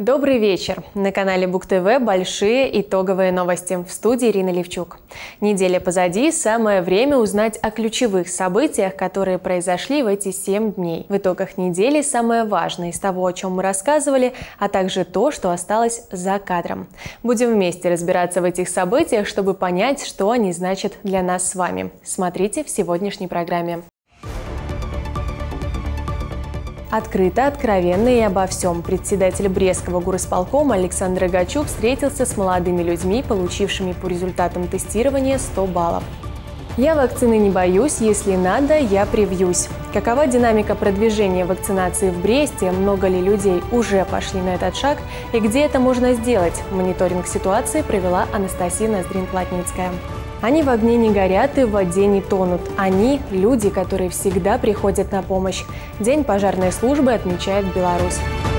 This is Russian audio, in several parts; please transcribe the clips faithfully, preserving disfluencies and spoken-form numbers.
Добрый вечер! На канале Бук ТВ большие итоговые новости. В студии Ирина Левчук. Неделя позади, самое время узнать о ключевых событиях, которые произошли в эти семь дней. В итогах недели самое важное из того, о чем мы рассказывали, а также то, что осталось за кадром. Будем вместе разбираться в этих событиях, чтобы понять, что они значат для нас с вами. Смотрите в сегодняшней программе. Открыто, откровенно и обо всем. Председатель Брестского горисполкома Александр Рогачук встретился с молодыми людьми, получившими по результатам тестирования сто баллов. «Я вакцины не боюсь, если надо, я привьюсь». Какова динамика продвижения вакцинации в Бресте, много ли людей уже пошли на этот шаг и где это можно сделать? Мониторинг ситуации провела Анастасия Ноздрин-Плотницкая. Они в огне не горят и в воде не тонут. Они – люди, которые всегда приходят на помощь. День пожарной службы отмечает Беларусь.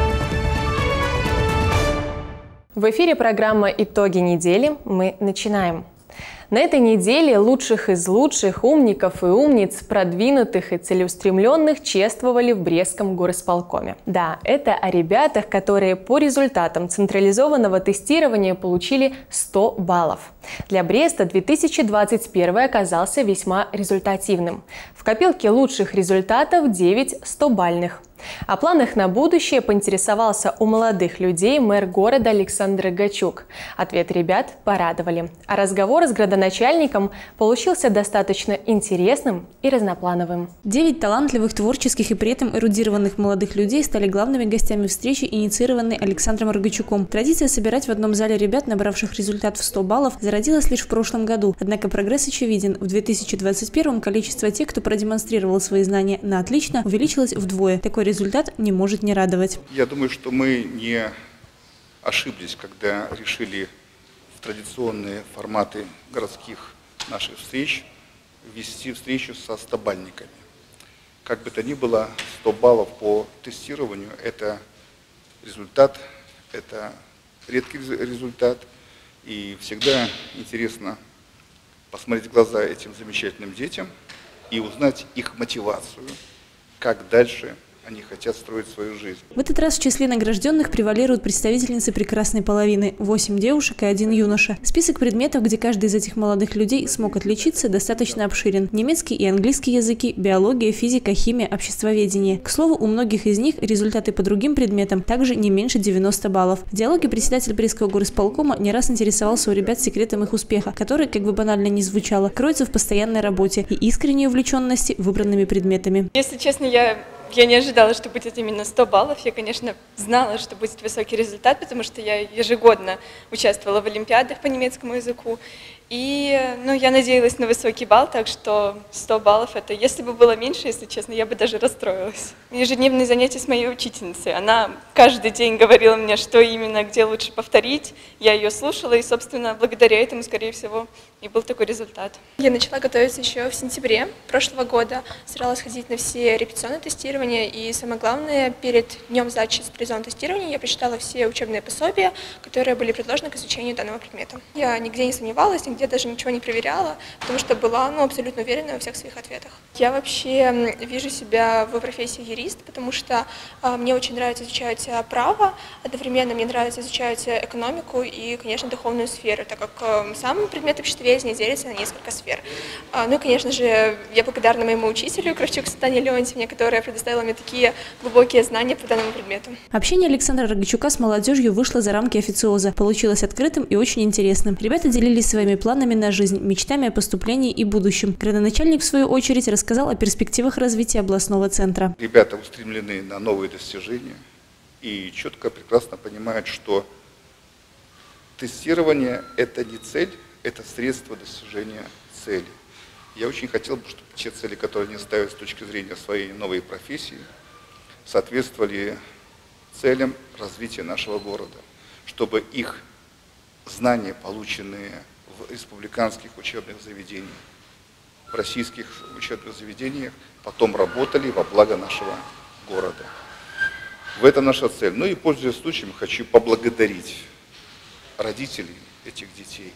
В эфире программа «Итоги недели». Мы начинаем. На этой неделе лучших из лучших, умников и умниц, продвинутых и целеустремленных чествовали в Брестском горисполкоме. Да, это о ребятах, которые по результатам централизованного тестирования получили сто баллов. Для Бреста две тысячи двадцать первый оказался весьма результативным. В копилке лучших результатов девять стобальных. О планах на будущее поинтересовался у молодых людей мэр города Александр Рогачук. Ответы ребят порадовали, а разговор с градоначальником получился достаточно интересным и разноплановым. Девять талантливых, творческих и при этом эрудированных молодых людей стали главными гостями встречи, инициированной Александром Рогачуком. Традиция собирать в одном зале ребят, набравших результат в сто баллов, зародилась лишь в прошлом году. Однако прогресс очевиден. В две тысячи двадцать первом количество тех, кто продемонстрировал свои знания на отлично, увеличилось вдвое. Такой результат не может не радовать. Я думаю, что мы не ошиблись, когда решили в традиционные форматы городских наших встреч ввести встречу со стобальниками. Как бы то ни было, сто баллов по тестированию – это результат, это редкий результат. И всегда интересно посмотреть в глаза этим замечательным детям и узнать их мотивацию, как дальше они хотят строить свою жизнь. В этот раз в числе награжденных превалируют представительницы прекрасной половины – восемь девушек и один юноша. Список предметов, где каждый из этих молодых людей смог отличиться, достаточно обширен. Немецкий и английский языки, биология, физика, химия, обществоведение. К слову, у многих из них результаты по другим предметам также не меньше девяноста баллов. В диалоге председатель Брестского горисполкома не раз интересовался у ребят секретом их успеха, который, как бы банально ни звучало, кроется в постоянной работе и искренней увлеченности выбранными предметами. Если честно, я... Я не ожидала, что будет именно сто баллов. Я, конечно, знала, что будет высокий результат, потому что я ежегодно участвовала в олимпиадах по немецкому языку. И ну, я надеялась на высокий балл, так что сто баллов – это, если бы было меньше, если честно, я бы даже расстроилась. Ежедневные занятия с моей учительницей. Она каждый день говорила мне, что именно, где лучше повторить. Я ее слушала, и, собственно, благодаря этому, скорее всего, и был такой результат. Я начала готовиться еще в сентябре прошлого года. Старалась ходить на все репетиционные тестирования. И самое главное, перед днем сдачи централизованного тестирования я прочитала все учебные пособия, которые были предложены к изучению данного предмета. Я нигде не сомневалась, нигде даже ничего не проверяла, потому что была ну, абсолютно уверена во всех своих ответах. Я вообще вижу себя в профессии юрист, потому что а, мне очень нравится изучать право, одновременно мне нравится изучать экономику и, конечно, духовную сферу, так как а, сам предмет обществоведения делится на несколько сфер. А, ну и, конечно же, я благодарна моему учителю Кравчук Светлане Леонтьевне, которая предоставила мне такие глубокие знания по данному предмету. Общение Александра Рогачука с молодежью вышло за рамки официоза, получилось открытым и очень интересным. Ребята делились своими планами на жизнь, мечтами о поступлении и будущем. Градоначальник, в свою очередь, рассказал о перспективах развития областного центра. Ребята устремлены на новые достижения и четко, прекрасно понимают, что тестирование – это не цель, это средство достижения цели. Я очень хотел бы, чтобы те цели, которые они ставят с точки зрения своей новой профессии, соответствовали целям развития нашего города, чтобы их знания, полученные в республиканских учебных заведениях, в российских учебных заведениях, потом работали во благо нашего города. В этом наша цель. Ну и, пользуясь случаем, хочу поблагодарить родителей этих детей,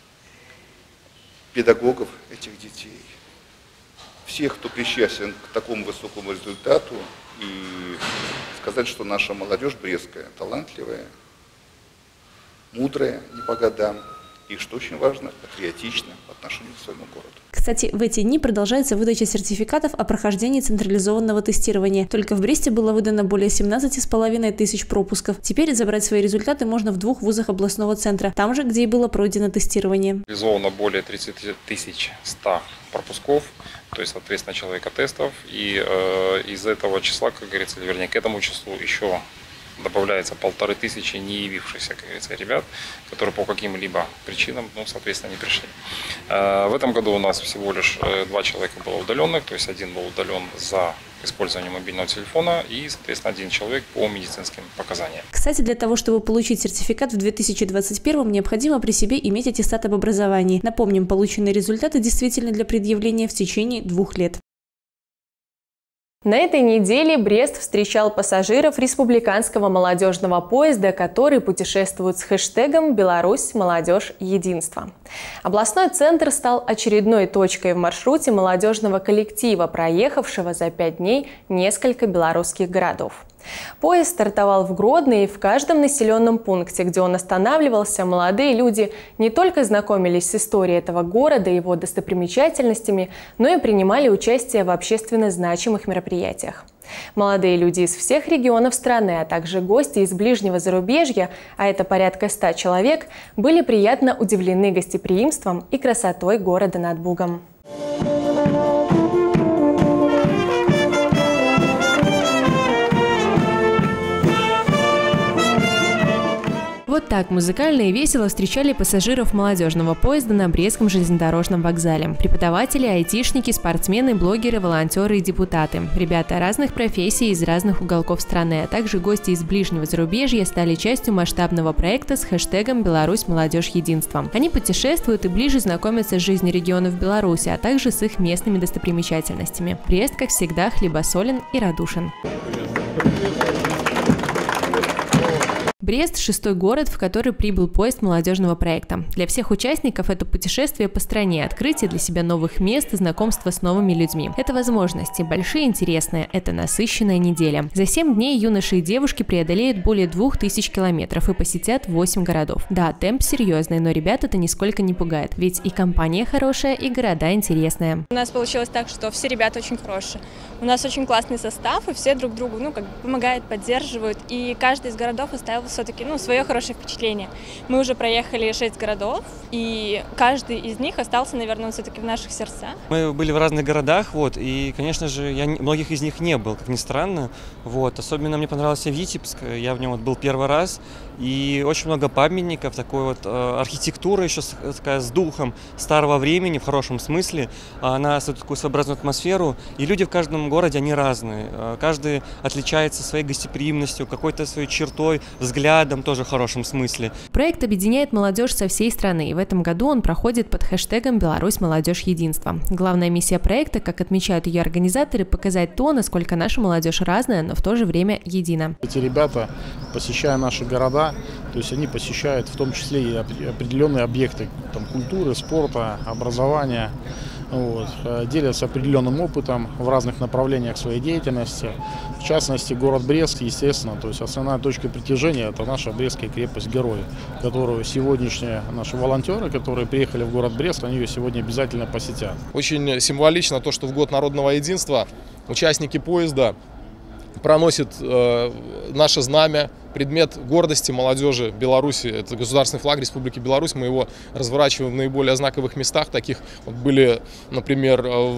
педагогов этих детей, всех, кто причастен к такому высокому результату, и сказать, что наша молодежь брестская талантливая, мудрая, не по годам и, что очень важно, патриотичная по отношению к своему городу. Кстати, в эти дни продолжается выдача сертификатов о прохождении централизованного тестирования. Только в Бресте было выдано более семнадцати с половиной тысяч пропусков. Теперь забрать свои результаты можно в двух вузах областного центра, там же, где и было пройдено тестирование. Реализовано более тридцати тысяч ста пропусков, то есть, соответственно, человека тестов. И э, из этого числа, как говорится, или вернее, к этому числу еще добавляется полторы тысячи не явившихся, как говорится, ребят, которые по каким-либо причинам, ну, соответственно, не пришли. В этом году у нас всего лишь два человека было удаленных, то есть один был удален за использование мобильного телефона и, соответственно, один человек по медицинским показаниям. Кстати, для того, чтобы получить сертификат в две тысячи двадцать первом, необходимо при себе иметь аттестат об образовании. Напомним, полученные результаты действительно для предъявления в течение двух лет. На этой неделе Брест встречал пассажиров республиканского молодежного поезда, который путешествует с хэштегом «Беларусь, молодежь, единство». Областной центр стал очередной точкой в маршруте молодежного коллектива, проехавшего за пять дней несколько белорусских городов. Поезд стартовал в Гродно, и в каждом населенном пункте, где он останавливался, молодые люди не только знакомились с историей этого города и его достопримечательностями, но и принимали участие в общественно значимых мероприятиях. Молодые люди из всех регионов страны, а также гости из ближнего зарубежья, а это порядка ста человек, были приятно удивлены гостеприимством и красотой города над Бугом. Вот так музыкально и весело встречали пассажиров молодежного поезда на Брестском железнодорожном вокзале. Преподаватели, айтишники, спортсмены, блогеры, волонтеры и депутаты. Ребята разных профессий из разных уголков страны, а также гости из ближнего зарубежья стали частью масштабного проекта с хэштегом «Беларусь, молодежь, единство». Они путешествуют и ближе знакомятся с жизнью регионов Беларуси, а также с их местными достопримечательностями. Брест, как всегда, хлебосолен и радушен. Брест – шестой город, в который прибыл поезд молодежного проекта. Для всех участников это путешествие по стране, открытие для себя новых мест и знакомство с новыми людьми. Это возможности, большие и интересные, это насыщенная неделя. За семь дней юноши и девушки преодолеют более двух тысяч километров и посетят восемь городов. Да, темп серьезный, но ребят это нисколько не пугает, ведь и компания хорошая, и города интересные. У нас получилось так, что все ребята очень хорошие. У нас очень классный состав, и все друг другу, ну, как бы помогают, поддерживают, и каждый из городов оставил все-таки, ну, свое хорошее впечатление. Мы уже проехали шесть городов, и каждый из них остался, наверное, все-таки в наших сердцах. Мы были в разных городах, вот, и, конечно же, я многих из них не был, как ни странно. Вот, особенно мне понравился Витебск, я в нем вот был первый раз, и очень много памятников, такой вот э, архитектура еще с, такая, с духом старого времени, в хорошем смысле. Она создает такую своеобразную атмосферу, и люди в каждом городе, они разные. Каждый отличается своей гостеприимностью, какой-то своей чертой, взглядом, тоже в хорошем смысле. Проект объединяет молодежь со всей страны, и в этом году он проходит под хэштегом «Беларусь, молодежь, единство». Главная миссия проекта, как отмечают ее организаторы, показать то, насколько наша молодежь разная, но в то же время едина. Эти ребята, посещая наши города, то есть они посещают в том числе и определенные объекты там, культуры, спорта, образования. Вот, делятся определенным опытом в разных направлениях своей деятельности. В частности, город Брест, естественно, то есть основная точка притяжения – это наша Брестская крепость-герой, которую сегодняшние наши волонтеры, которые приехали в город Брест, они ее сегодня обязательно посетят. Очень символично то, что в год народного единства участники поезда проносят э, наше знамя, предмет гордости молодежи Беларуси. Это государственный флаг Республики Беларусь. Мы его разворачиваем в наиболее знаковых местах. Таких вот были, например,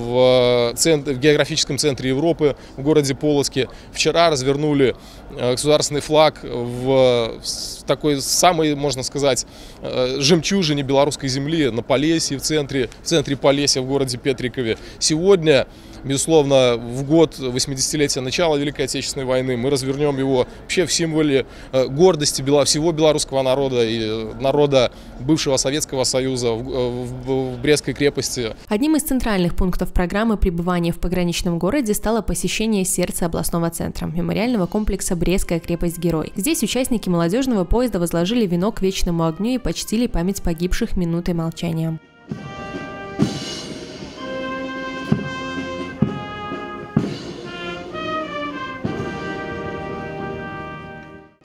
в, центр, в географическом центре Европы, в городе Полоцке. Вчера развернули государственный флаг в, в такой самой, можно сказать, жемчужине белорусской земли, на Полесье, в центре, в центре Полесья, в городе Петрикове. Сегодня, безусловно, в год восьмидесятилетия начала Великой Отечественной войны мы развернем его вообще в символе гордости всего белорусского народа и народа бывшего Советского Союза в, в, в Брестской крепости. Одним из центральных пунктов программы пребывания в пограничном городе стало посещение сердца областного центра – мемориального комплекса «Брестская крепость-герой». Здесь участники молодежного поезда возложили венок к вечному огню и почтили память погибших минутой молчания.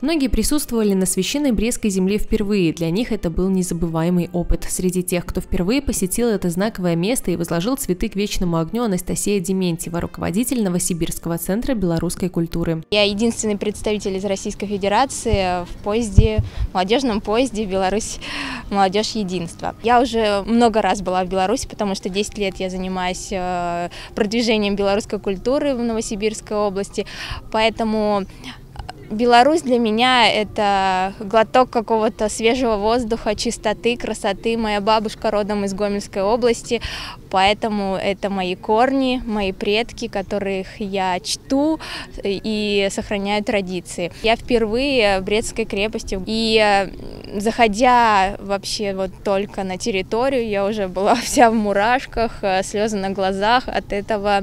Многие присутствовали на священной Брестской земле впервые. Для них это был незабываемый опыт. Среди тех, кто впервые посетил это знаковое место и возложил цветы к вечному огню, Анастасия Дементьева, руководитель Новосибирского центра белорусской культуры. Я единственный представитель из Российской Федерации в поезде, в молодежном поезде «Беларусь. Молодежь. Единство». Я уже много раз была в Беларуси, потому что десять лет я занимаюсь продвижением белорусской культуры в Новосибирской области, поэтому Беларусь для меня – это глоток какого-то свежего воздуха, чистоты, красоты. Моя бабушка родом из Гомельской области, поэтому это мои корни, мои предки, которых я чту и сохраняю традиции. Я впервые в Брестской крепости, и заходя вообще вот только на территорию, я уже была вся в мурашках, слезы на глазах от этого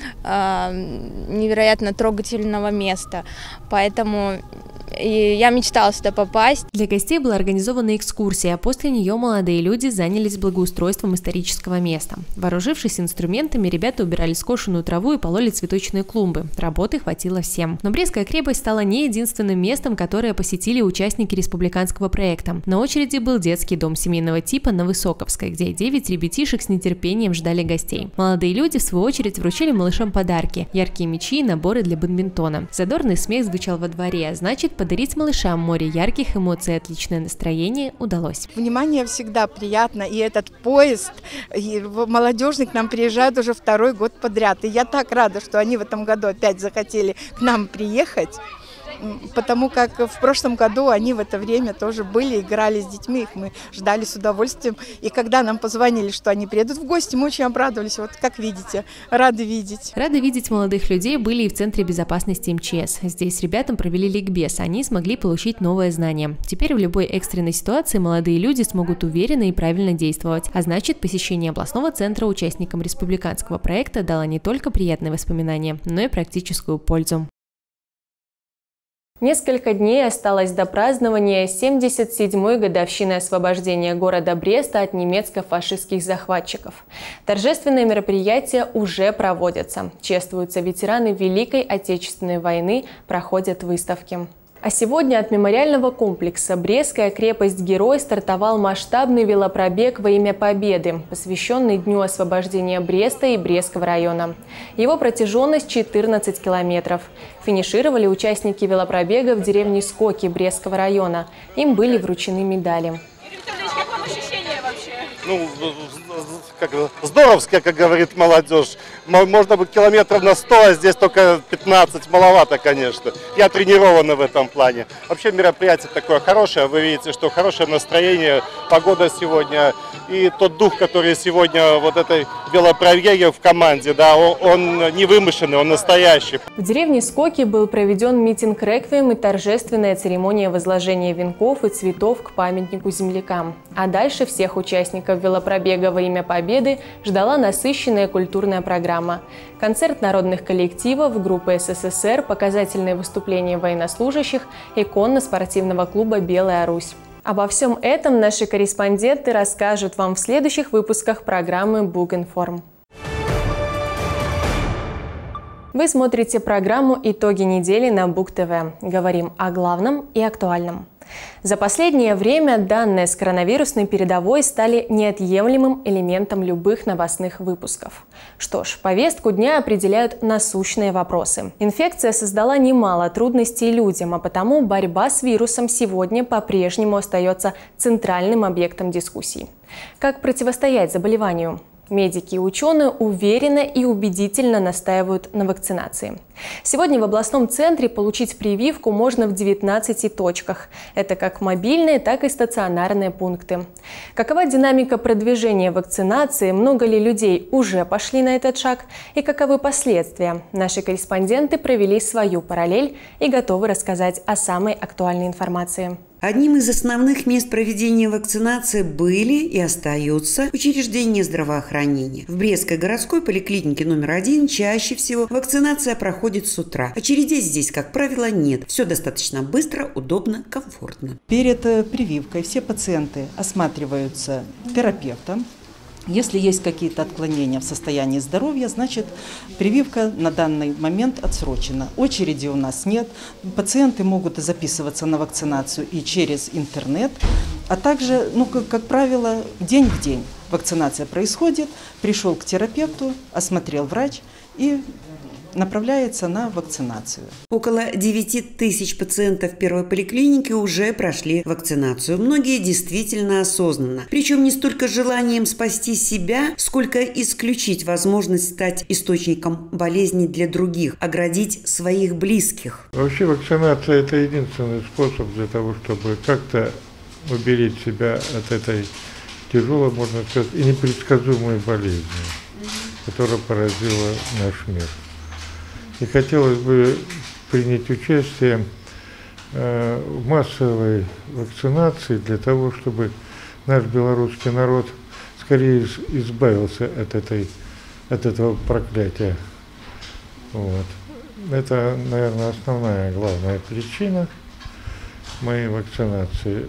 невероятно трогательного места. Поэтому и я мечтала сюда попасть. Для гостей была организована экскурсия, а после нее молодые люди занялись благоустройством исторического места. Вооружившись инструментами, ребята убирали скошенную траву и пололи цветочные клумбы. Работы хватило всем. Но Брестская крепость стала не единственным местом, которое посетили участники республиканского проекта. На очереди был детский дом семейного типа на Высоковской, где девять ребятишек с нетерпением ждали гостей. Молодые люди, в свою очередь, вручили малышам подарки – яркие мячи и наборы для бадминтона. Задорный смех звучал во дворе, а значит, подарить малышам море ярких эмоций и отличное настроение удалось. Внимание всегда приятно, и этот поезд и молодежный к нам приезжает уже второй год подряд. И я так рада, что они в этом году опять захотели к нам приехать, потому как в прошлом году они в это время тоже были, играли с детьми, их мы ждали с удовольствием. И когда нам позвонили, что они приедут в гости, мы очень обрадовались. Вот как видите, рады видеть. Рады видеть молодых людей были и в Центре безопасности эм че эс. Здесь ребятам провели ликбез, они смогли получить новое знание. Теперь в любой экстренной ситуации молодые люди смогут уверенно и правильно действовать. А значит, посещение областного центра участникам республиканского проекта дало не только приятные воспоминания, но и практическую пользу. Несколько дней осталось до празднования семьдесят седьмой годовщины освобождения города Бреста от немецко-фашистских захватчиков. Торжественные мероприятия уже проводятся. Чествуются ветераны Великой Отечественной войны, проходят выставки. А сегодня от мемориального комплекса «Брестская крепость-герой» стартовал масштабный велопробег во имя Победы, посвященный Дню освобождения Бреста и Брестского района. Его протяженность четырнадцать километров. Финишировали участники велопробега в деревне Скоки Брестского района. Им были вручены медали. Как вам ощущения вообще? Ну, как, здоровская, как говорит молодежь. Можно быть километров на сто, а здесь только пятнадцать. Маловато, конечно. Я тренирован в этом плане. Вообще мероприятие такое хорошее. Вы видите, что хорошее настроение, погода сегодня. И тот дух, который сегодня вот этой велопробеге в команде, да, он не вымышленный, он настоящий. В деревне Скоки был проведен митинг-реквием и торжественная церемония возложения венков и цветов к памятнику землякам. А дальше всех участников велопробега во имя Победы ждала насыщенная культурная программа. Концерт народных коллективов, группы эс эс эс эр, показательные выступления военнослужащих и конно-спортивного клуба «Белая Русь». Обо всем этом наши корреспонденты расскажут вам в следующих выпусках программы «Бугинформ». Вы смотрите программу «Итоги недели» на Буг тэ вэ. Говорим о главном и актуальном. За последнее время данные с коронавирусной передовой стали неотъемлемым элементом любых новостных выпусков. Что ж, повестку дня определяют насущные вопросы. Инфекция создала немало трудностей людям, а потому борьба с вирусом сегодня по-прежнему остается центральным объектом дискуссий. Как противостоять заболеванию? Медики и ученые уверенно и убедительно настаивают на вакцинации. Сегодня в областном центре получить прививку можно в девятнадцати точках. Это как мобильные, так и стационарные пункты. Какова динамика продвижения вакцинации, много ли людей уже пошли на этот шаг и каковы последствия? Наши корреспонденты провели свою параллель и готовы рассказать о самой актуальной информации. Одним из основных мест проведения вакцинации были и остаются учреждения здравоохранения. В Брестской городской поликлинике номер один чаще всего вакцинация проходит с утра. Очередей здесь, как правило, нет. Все достаточно быстро, удобно, комфортно. Перед прививкой все пациенты осматриваются терапевтом. Если есть какие-то отклонения в состоянии здоровья, значит, прививка на данный момент отсрочена. Очереди у нас нет. Пациенты могут записываться на вакцинацию и через интернет, а также, ну, как, как правило, день в день вакцинация происходит. Пришел к терапевту, осмотрел врач и направляется на вакцинацию. Около девяти тысяч пациентов первой поликлиники уже прошли вакцинацию. Многие действительно осознанно. Причем не столько желанием спасти себя, сколько исключить возможность стать источником болезни для других, оградить своих близких. Вообще вакцинация – это единственный способ для того, чтобы как-то уберечь себя от этой тяжелой, можно сказать, и непредсказуемой болезни, которая поразила наш мир. И хотелось бы принять участие э, в массовой вакцинации для того, чтобы наш белорусский народ скорее избавился от, этой, от этого проклятия. Вот. Это, наверное, основная, главная причина моей вакцинации,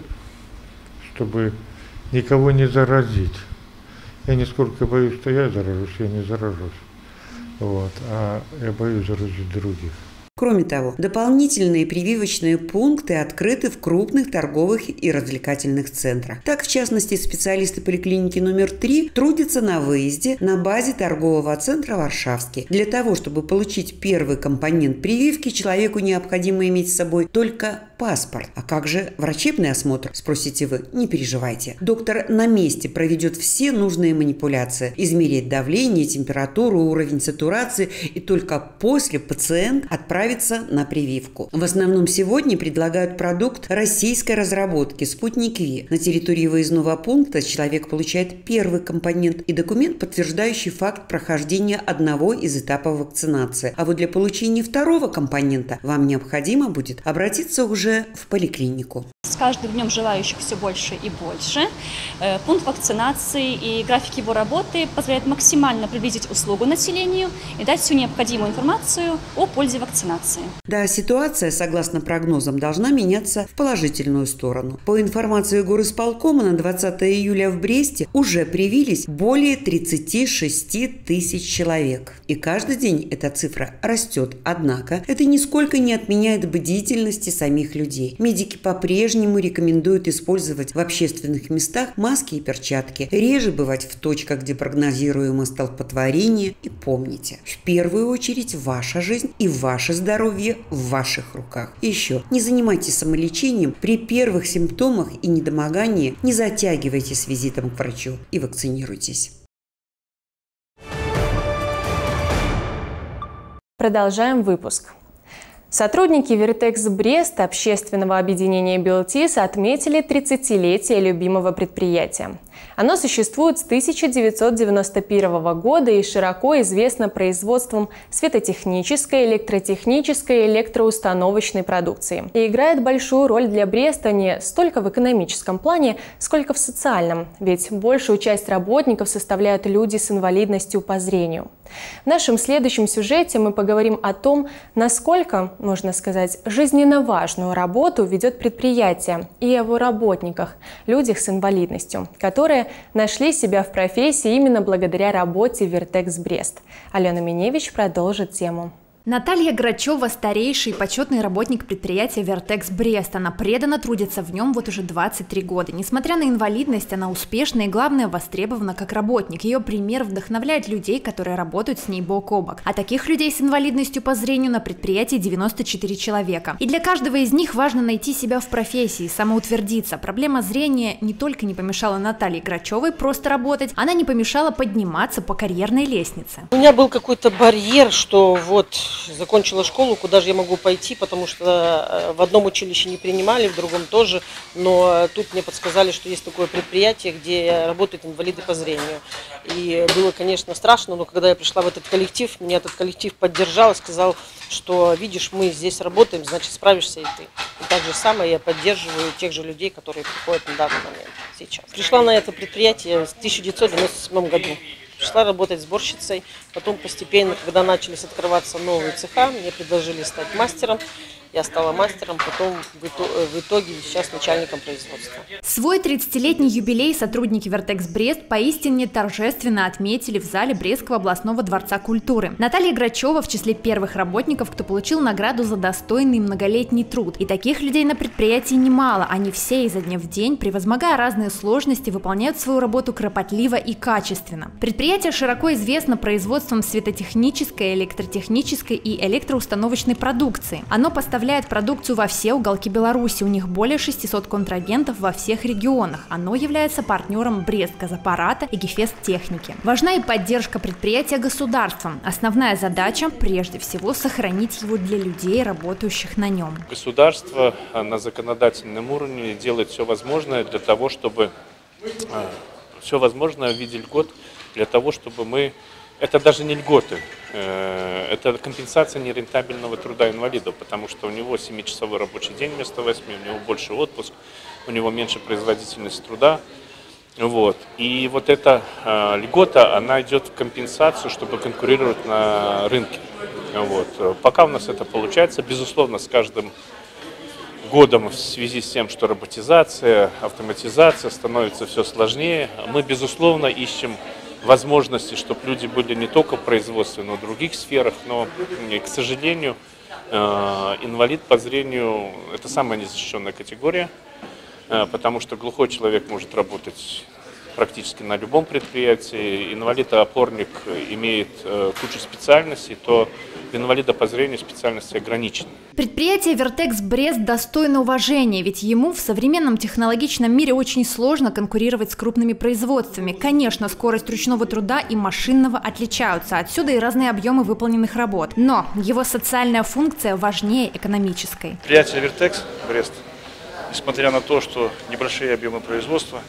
чтобы никого не заразить. Я нисколько боюсь, что я заражусь, я не заражусь. Вот, а я боюсь заразить других. Кроме того, дополнительные прививочные пункты открыты в крупных торговых и развлекательных центрах. Так, в частности, специалисты поликлиники номер три трудятся на выезде на базе торгового центра «Варшавский». Для того, чтобы получить первый компонент прививки, человеку необходимо иметь с собой только паспорт. А как же врачебный осмотр, спросите вы? Не переживайте. Доктор на месте проведет все нужные манипуляции, измерит давление, температуру, уровень сатурации, и только после пациент отправится на прививку. В основном сегодня предлагают продукт российской разработки «Спутник Ви». На территории выездного пункта человек получает первый компонент и документ, подтверждающий факт прохождения одного из этапов вакцинации. А вот для получения второго компонента вам необходимо будет обратиться уже в поликлинику. С каждым днем желающих все больше и больше. Пункт вакцинации и график его работы позволяет максимально приблизить услугу населению и дать всю необходимую информацию о пользе вакцинации. Да, ситуация, согласно прогнозам, должна меняться в положительную сторону. По информации горисполкома, на двадцатое июля в Бресте уже привились более тридцати шести тысяч человек. И каждый день эта цифра растет. Однако это нисколько не отменяет бдительности самих людей. Медики по-прежнему рекомендуют использовать в общественных местах маски и перчатки, реже бывать в точках, где прогнозируемо столпотворение. И помните, в первую очередь ваша жизнь и ваше здоровье в ваших руках. И еще, не занимайтесь самолечением при первых симптомах и недомогании, не затягивайте с визитом к врачу и вакцинируйтесь. Продолжаем выпуск. Сотрудники Вертекс Брест общественного объединения Белтис отметили тридцатилетие любимого предприятия. Оно существует с тысяча девятьсот девяносто первого года и широко известно производством светотехнической, электротехнической и электроустановочной продукции. И играет большую роль для Бреста не столько в экономическом плане, сколько в социальном, ведь большую часть работников составляют люди с инвалидностью по зрению. В нашем следующем сюжете мы поговорим о том, насколько, можно сказать, жизненно важную работу ведет предприятие, и о его работниках, людях с инвалидностью, которые нашли себя в профессии именно благодаря работе в Вертекс Брест. Алена Миневич продолжит тему. Наталья Грачева – старейший почетный работник предприятия Вертекс Брест. Она преданно трудится в нем вот уже двадцать три года. Несмотря на инвалидность, она успешна и, главное, востребована как работник. Ее пример вдохновляет людей, которые работают с ней бок о бок. А таких людей с инвалидностью по зрению на предприятии девяносто четыре человека. И для каждого из них важно найти себя в профессии, самоутвердиться. Проблема зрения не только не помешала Наталье Грачевой просто работать, она не помешала подниматься по карьерной лестнице. У меня был какой-то барьер, что вот... закончила школу, куда же я могу пойти, потому что в одном училище не принимали, в другом тоже, но тут мне подсказали, что есть такое предприятие, где работают инвалиды по зрению. И было, конечно, страшно, но когда я пришла в этот коллектив, меня этот коллектив поддержал и сказал, что видишь, мы здесь работаем, значит справишься и ты. И так же самое я поддерживаю тех же людей, которые приходят на данный момент сейчас. Пришла на это предприятие в тысяча девятьсот девяносто седьмом году. Пришла работать сборщицей, потом постепенно, когда начались открываться новые цеха, мне предложили стать мастером. я стала мастером, потом в итоге сейчас начальником производства. Свой тридцатилетний юбилей сотрудники Вертекс Брест поистине торжественно отметили в зале Брестского областного дворца культуры. Наталья Грачева в числе первых работников, кто получил награду за достойный многолетний труд. И таких людей на предприятии немало. Они все изо дня в день, превозмогая разные сложности, выполняют свою работу кропотливо и качественно. Предприятие широко известно производством светотехнической, электротехнической и электроустановочной продукции. Оно поставляет продукцию во все уголки Беларуси. У них более шестисот контрагентов во всех регионах. Оно является партнером Брестгазаппарата и Гефест-техники. Важна и поддержка предприятия государством. Основная задача – прежде всего сохранить его для людей, работающих на нем. Государство на законодательном уровне делает все возможное для того, чтобы все возможное в виде льгот, для того, чтобы мы... Это даже не льготы, это компенсация нерентабельного труда инвалидов, потому что у него семичасовой рабочий день вместо восьми, у него больше отпуск, у него меньше производительность труда. Вот. И вот эта льгота, она идет в компенсацию, чтобы конкурировать на рынке. Вот. Пока у нас это получается, безусловно, с каждым годом в связи с тем, что роботизация, автоматизация становится все сложнее, мы, безусловно, ищем возможности, чтобы люди были не только в производстве, но и в других сферах. Но, к сожалению, инвалид по зрению – это самая незащищенная категория, потому что глухой человек может работать практически на любом предприятии. Инвалид-опорник имеет кучу специальностей, то инвалида по зрению специальности ограничены. Предприятие Вертекс Брест достойно уважения, ведь ему в современном технологичном мире очень сложно конкурировать с крупными производствами. Конечно, скорость ручного труда и машинного отличаются, отсюда и разные объемы выполненных работ. Но его социальная функция важнее экономической. Предприятие Вертекс Брест, несмотря на то, что небольшие объемы производства,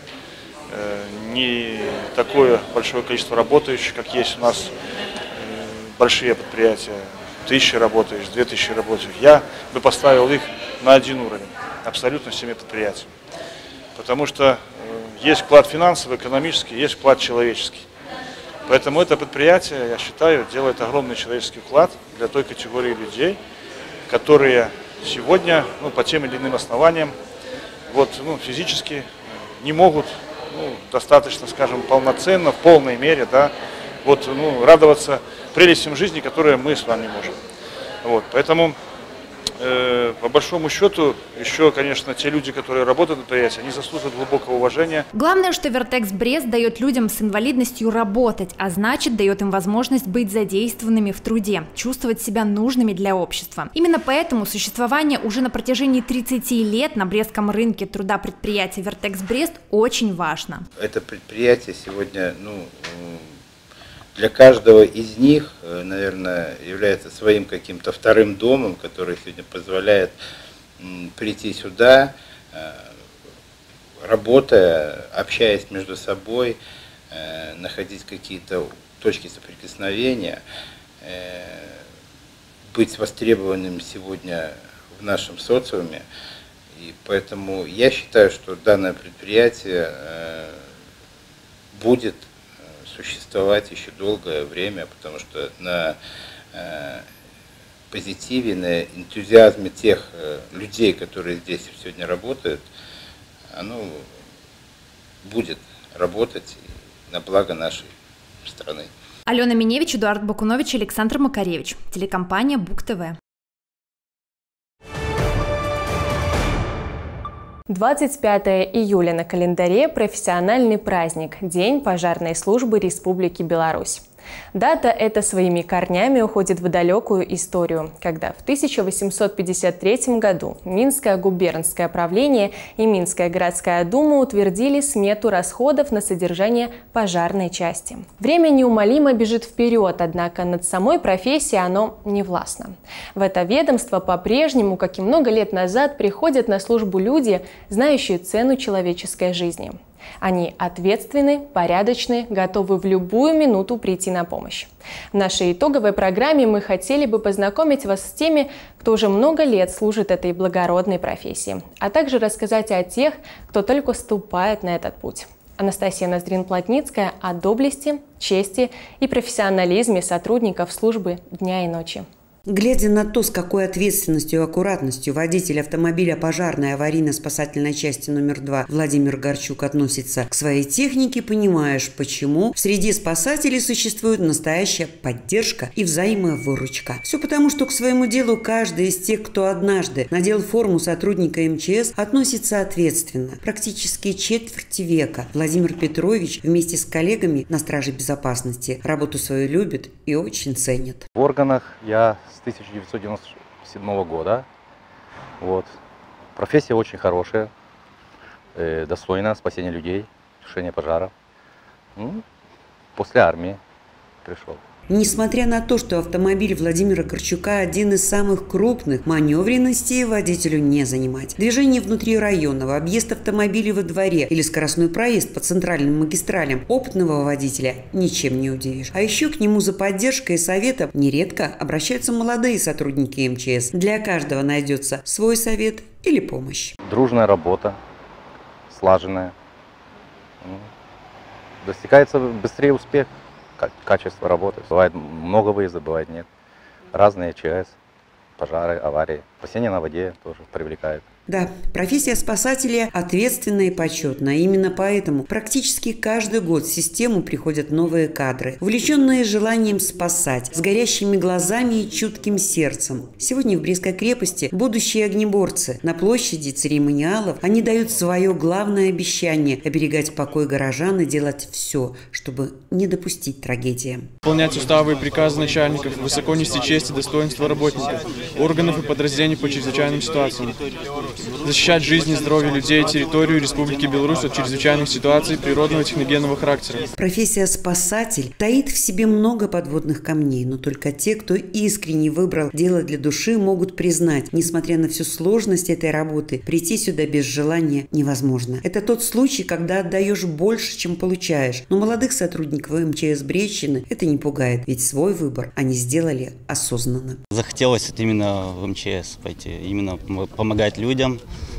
не такое большое количество работающих, как есть у нас большие предприятия, тысячи работающих, две тысячи работающих. Я бы поставил их на один уровень, абсолютно всеми предприятиями. Потому что есть вклад финансовый, экономический, есть вклад человеческий. Поэтому это предприятие, я считаю, делает огромный человеческий вклад для той категории людей, которые сегодня, ну, по тем или иным основаниям, вот, ну, физически не могут, ну, достаточно, скажем, полноценно, в полной мере, да, вот, ну, радоваться прелестям жизни, которые мы с вами можем. Вот, поэтому, э, по большому счету, еще, конечно, те люди, которые работают на предприятии, они заслуживают глубокого уважения. Главное, что Вертекс Брест дает людям с инвалидностью работать, а значит, дает им возможность быть задействованными в труде, чувствовать себя нужными для общества. Именно поэтому существование уже на протяжении тридцати лет на брестском рынке труда предприятия Вертекс Брест очень важно. Это предприятие сегодня, ну, для каждого из них, наверное, является своим каким-то вторым домом, который сегодня позволяет прийти сюда, работая, общаясь между собой, находить какие-то точки соприкосновения, быть востребованным сегодня в нашем социуме. И поэтому я считаю, что данное предприятие будет существовать еще долгое время, потому что на э, позитиве, на энтузиазме тех э, людей, которые здесь сегодня работают, оно будет работать на благо нашей страны. Алена Миневич, Эдуард Бакунович, Александр Макаревич. Телекомпания БуК-ТВ. двадцать пятое июля на календаре – профессиональный праздник – День пожарной службы Республики Беларусь. Дата эта своими корнями уходит в далекую историю, когда в тысяча восемьсот пятьдесят третьем году Минское губернское правление и Минская городская дума утвердили смету расходов на содержание пожарной части. Время неумолимо бежит вперед, однако над самой профессией оно не властно. В это ведомство по-прежнему, как и много лет назад, приходят на службу люди, знающие цену человеческой жизни. Они ответственны, порядочны, готовы в любую минуту прийти на помощь. В нашей итоговой программе мы хотели бы познакомить вас с теми, кто уже много лет служит этой благородной профессии, а также рассказать о тех, кто только ступает на этот путь. Анастасия Ноздрин-Плотницкая о доблести, чести и профессионализме сотрудников службы дня и ночи. Глядя на то, с какой ответственностью и аккуратностью водитель автомобиля пожарной аварийно-спасательной части номер два Владимир Горчук относится к своей технике, понимаешь, почему в среде спасателей существует настоящая поддержка и взаимовыручка. Все потому, что к своему делу каждый из тех, кто однажды надел форму сотрудника эм че эс, относится ответственно. Практически четверть века Владимир Петрович вместе с коллегами на страже безопасности работу свою любит и очень ценит. В органах я с тысяча девятьсот девяносто седьмого года. Вот. Профессия очень хорошая, э, достойна спасения людей, тушения пожаров. Ну, после армии пришел. Несмотря на то, что автомобиль Владимира Горчука один из самых крупных, маневренности водителю не занимать. Движение внутри районного, объезд автомобилей во дворе или скоростной проезд по центральным магистралям опытного водителя ничем не удивишь. А еще к нему за поддержкой и советом нередко обращаются молодые сотрудники эм че эс. Для каждого найдется свой совет или помощь. Дружная работа, слаженная. Достигается быстрее успех. Качество работы. Бывает много выездов, бывает нет. Разные ЧС, пожары, аварии. Спасение на воде тоже привлекает. Да, профессия спасателя ответственная и почетная. Именно поэтому практически каждый год в систему приходят новые кадры, увлеченные желанием спасать, с горящими глазами и чутким сердцем. Сегодня в Брестской крепости будущие огнеборцы. На площади церемониалов они дают свое главное обещание – оберегать покой горожан и делать все, чтобы не допустить трагедии. Выполнять уставы и приказы начальников, высоко нести честь и достоинство работников, органов и подразделений по чрезвычайным ситуациям. Защищать жизнь и здоровье людей и территорию Республики Беларусь от чрезвычайных ситуаций природного и техногенного характера. Профессия спасатель таит в себе много подводных камней, но только те, кто искренне выбрал дело для души, могут признать, несмотря на всю сложность этой работы, прийти сюда без желания невозможно. Это тот случай, когда отдаешь больше, чем получаешь. Но молодых сотрудников эм че эс Брестщины это не пугает, ведь свой выбор они сделали осознанно. Захотелось именно в эм че эс пойти, именно помогать людям.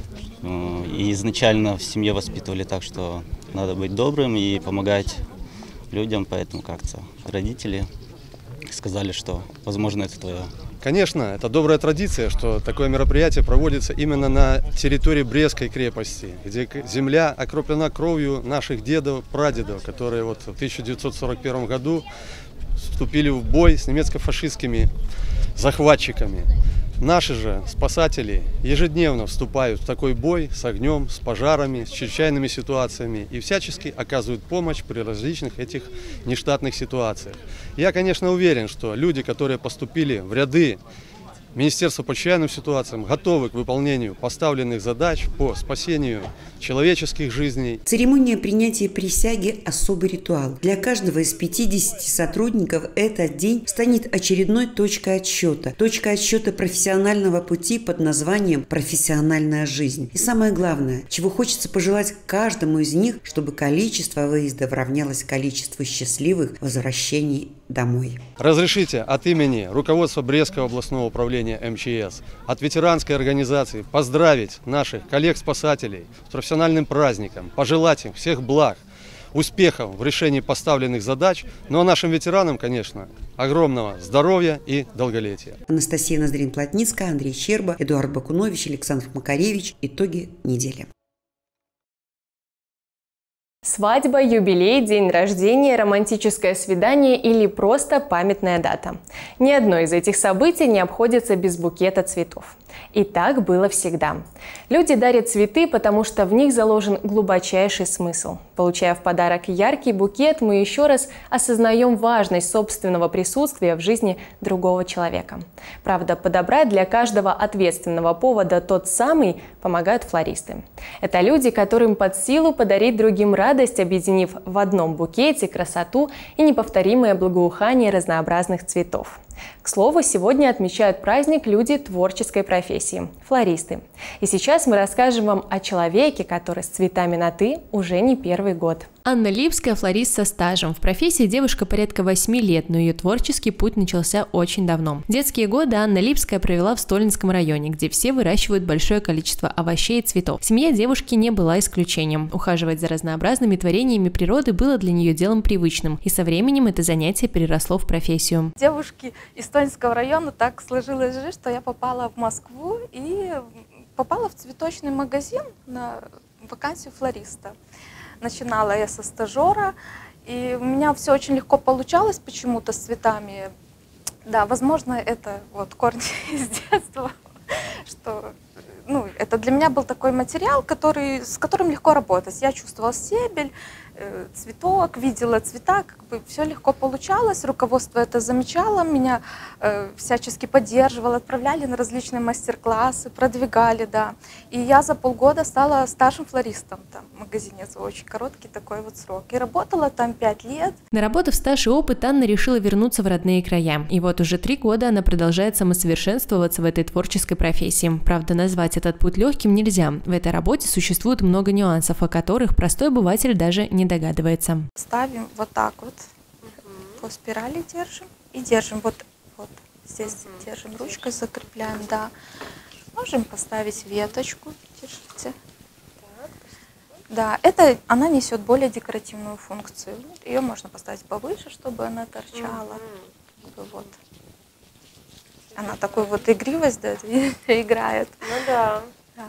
И изначально в семье воспитывали так, что надо быть добрым и помогать людям, поэтому как-то родители сказали, что, возможно, это твое. Конечно, это добрая традиция, что такое мероприятие проводится именно на территории Брестской крепости, где земля окроплена кровью наших дедов, прадедов, которые вот в тысяча девятьсот сорок первом году вступили в бой с немецко-фашистскими захватчиками. Наши же спасатели ежедневно вступают в такой бой с огнем, с пожарами, с чрезвычайными ситуациями и всячески оказывают помощь при различных этих нештатных ситуациях. Я, конечно, уверен, что люди, которые поступили в ряды Министерства по чрезвычайным ситуациям, готовы к выполнению поставленных задач по спасению человеческих жизней. Церемония принятия присяги – особый ритуал. Для каждого из пятидесяти сотрудников этот день станет очередной точкой отсчета. Точкой отсчета профессионального пути под названием «Профессиональная жизнь». И самое главное, чего хочется пожелать каждому из них, чтобы количество выездов равнялось количеству счастливых возвращений домой. Разрешите от имени руководства Брестского областного управления эм че эс, от ветеранской организации поздравить наших коллег-спасателей с профессиональным праздником, пожелать им всех благ, успехов в решении поставленных задач, ну а нашим ветеранам, конечно, огромного здоровья и долголетия. Анастасия Ноздрин-Плотницкая, Андрей Щерба, Эдуард Бакунович, Александр Макаревич. Итоги недели. Свадьба, юбилей, день рождения, романтическое свидание или просто памятная дата. Ни одно из этих событий не обходится без букета цветов. И так было всегда. Люди дарят цветы, потому что в них заложен глубочайший смысл. Получая в подарок яркий букет, мы еще раз осознаем важность собственного присутствия в жизни другого человека. Правда, подобрать для каждого ответственного повода тот самый помогают флористы. Это люди, которым под силу подарить другим радость, объединив в одном букете красоту и неповторимое благоухание разнообразных цветов. К слову, сегодня отмечают праздник люди творческой профессии – флористы. И сейчас мы расскажем вам о человеке, который с цветами на «ты» уже не первый год. Анна Липская – флорист со стажем. В профессии девушка порядка восьми лет, но ее творческий путь начался очень давно. Детские годы Анна Липская провела в Столинском районе, где все выращивают большое количество овощей и цветов. Семья девушки не была исключением. Ухаживать за разнообразными творениями природы было для нее делом привычным, и со временем это занятие переросло в профессию. Девушки из той Солнечного района так сложилась жизнь, что я попала в Москву и попала в цветочный магазин на вакансию флориста. Начинала я со стажера, и у меня все очень легко получалось почему-то с цветами. Да, возможно, это вот корни из детства, что ну, это для меня был такой материал, который, с которым легко работать. Я чувствовала стебель, э, цветок, видела цвета, как бы все легко получалось. Руководство это замечало, меня э, всячески поддерживало, отправляли на различные мастер-классы, продвигали, да. И я за полгода стала старшим флористом там, в магазине. Это очень короткий такой вот срок. И работала там пять лет. Наработав стаж и опыт, Анна решила вернуться в родные края. И вот уже три года она продолжает самосовершенствоваться в этой творческой профессии. Правда, назвать этот путь легким нельзя. В этой работе существует много нюансов, о которых простой обыватель даже не догадывается. Ставим вот так вот, по спирали держим и держим. Вот, вот здесь держим ручкой, закрепляем, да. Можем поставить веточку, держите. Да, это она несет более декоративную функцию. Ее можно поставить повыше, чтобы она торчала. Вот. Она такую вот игривость, да, играет. Ну да. Да.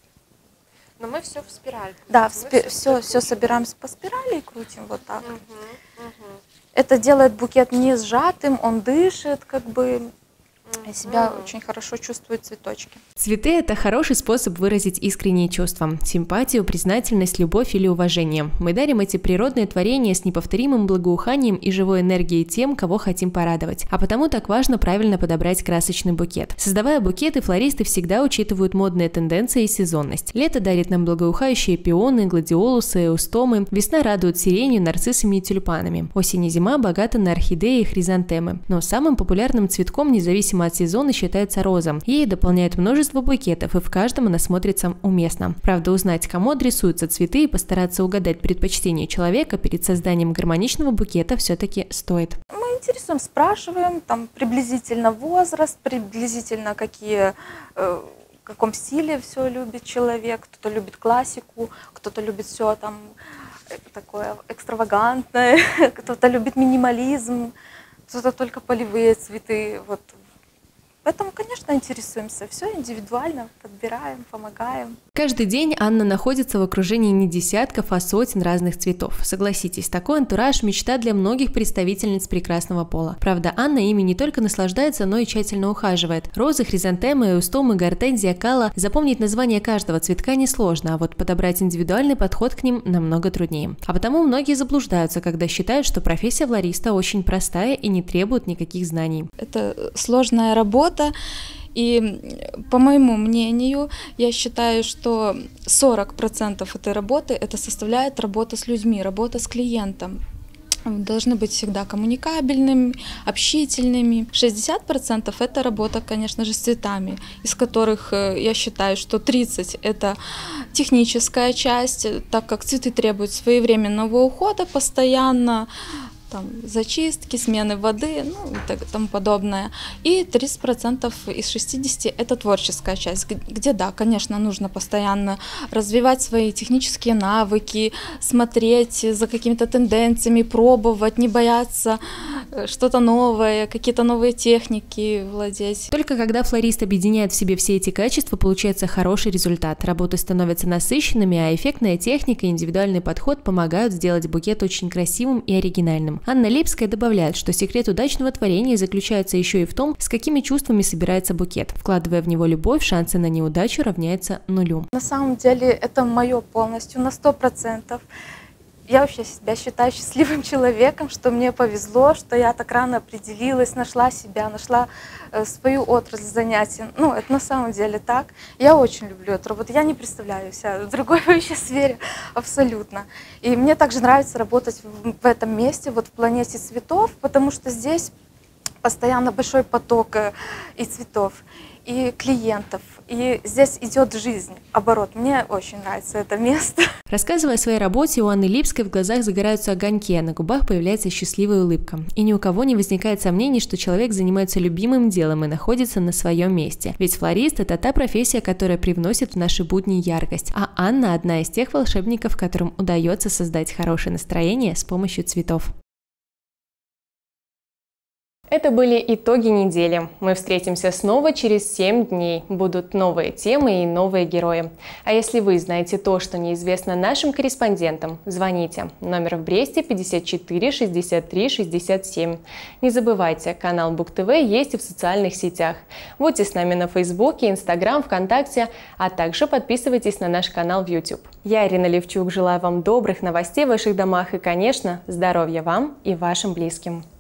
Но мы все в спираль. Да, в спи все, все, все собираем по спирали и крутим вот так. Угу, угу. Это делает букет не сжатым, он дышит, как бы. И себя mm. очень хорошо чувствуют цветочки. Цветы – это хороший способ выразить искренние чувства, симпатию, признательность, любовь или уважение. Мы дарим эти природные творения с неповторимым благоуханием и живой энергией тем, кого хотим порадовать. А потому так важно правильно подобрать красочный букет. Создавая букеты, флористы всегда учитывают модные тенденции и сезонность. Лето дарит нам благоухающие пионы, гладиолусы, эустомы. Весна радует сиренью, нарциссами и тюльпанами. Осень и зима богаты на орхидеи и хризантемы. Но самым популярным цветком, независимо от сезона, считается роза. Ей дополняют множество букетов, и в каждом она смотрится уместно. Правда, узнать, кому адресуются цветы и постараться угадать предпочтение человека перед созданием гармоничного букета все-таки стоит. Мы интересуем, спрашиваем там приблизительно возраст, приблизительно какие, э, в каком стиле все любит человек. Кто-то любит классику, кто-то любит все там такое экстравагантное, кто-то любит минимализм, кто-то только полевые цветы. Вот. Поэтому, конечно, интересуемся. Все индивидуально, подбираем, помогаем. Каждый день Анна находится в окружении не десятков, а сотен разных цветов. Согласитесь, такой антураж – мечта для многих представительниц прекрасного пола. Правда, Анна ими не только наслаждается, но и тщательно ухаживает. Розы, хризантемы, эустомы, гортензия, калла. Запомнить название каждого цветка несложно, а вот подобрать индивидуальный подход к ним намного труднее. А потому многие заблуждаются, когда считают, что профессия флориста очень простая и не требует никаких знаний. Это сложная работа. И по моему мнению, я считаю, что сорок процентов этой работы это составляет работа с людьми, работа с клиентом. Должны быть всегда коммуникабельными, общительными. шестьдесят процентов это работа, конечно же, с цветами, из которых я считаю, что тридцать процентов это техническая часть, так как цветы требуют своевременного ухода постоянно, там, зачистки, смены воды, ну и так, тому подобное. И тридцать процентов из шестидесяти это творческая часть, где, да, конечно, нужно постоянно развивать свои технические навыки, смотреть за какими-то тенденциями, пробовать, не бояться что-то новое, какие-то новые техники владеть. Только когда флорист объединяет в себе все эти качества, получается хороший результат. Работы становятся насыщенными, а эффектная техника и индивидуальный подход помогают сделать букет очень красивым и оригинальным. Анна Липская добавляет, что секрет удачного творения заключается еще и в том, с какими чувствами собирается букет. Вкладывая в него любовь, шансы на неудачу равняются нулю. На самом деле это мое полностью на сто процентов. Я вообще себя считаю счастливым человеком, что мне повезло, что я так рано определилась, нашла себя, нашла э, свою отрасль занятий. Ну, это на самом деле так. Я очень люблю эту работу. Я не представляю себя в другой вообще сфере абсолютно. И мне также нравится работать в, в этом месте, вот в планете цветов, потому что здесь постоянно большой поток э, и цветов, и клиентов. И здесь идет жизнь, оборот. Мне очень нравится это место. Рассказывая о своей работе, у Анны Липской в глазах загораются огоньки, а на губах появляется счастливая улыбка. И ни у кого не возникает сомнений, что человек занимается любимым делом и находится на своем месте. Ведь флорист – это та профессия, которая привносит в наши будни яркость. А Анна – одна из тех волшебников, которым удается создать хорошее настроение с помощью цветов. Это были итоги недели. Мы встретимся снова через семь дней. Будут новые темы и новые герои. А если вы знаете то, что неизвестно нашим корреспондентам, звоните. Номер в Бресте пятьдесят четыре шестьдесят три шестьдесят семь. Не забывайте, канал БугТВ есть и в социальных сетях. Будьте с нами на Фейсбуке, Инстаграм, ВКонтакте, а также подписывайтесь на наш канал в YouTube. Я, Ирина Левчук, желаю вам добрых новостей в ваших домах и, конечно, здоровья вам и вашим близким.